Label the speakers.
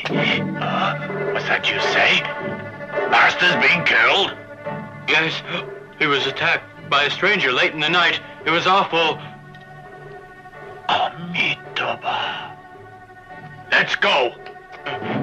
Speaker 1: What's that you say? Master's being killed?
Speaker 2: Yes, he was attacked by a stranger late in the night. It was awful.
Speaker 1: Amitoba. Let's go.